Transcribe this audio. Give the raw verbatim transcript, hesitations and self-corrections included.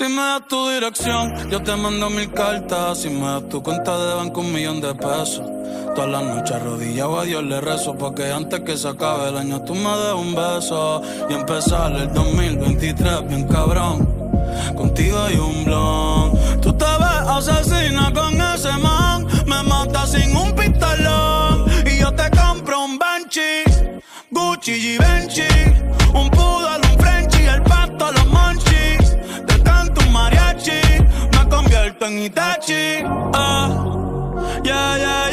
Si me das tu dirección, yo te mando mil cartas. Si me das tu cuenta de banco, un millón de pesos. Todas las noches arrodillado a Dios le rezo, porque antes que se acabe el año tú me des un beso y empezar el dos mil veintitrés bien cabrón. Contigo hay un blon. Tú te ves asesina con ese man, me matas sin un pistolón. Y yo te compro un Banshee, Gucci y Benchi, un poodle, un Frenchie, el pasto, los monchis. Te canto un mariachi, me convierto en Itachi. Ah, yeah, yeah.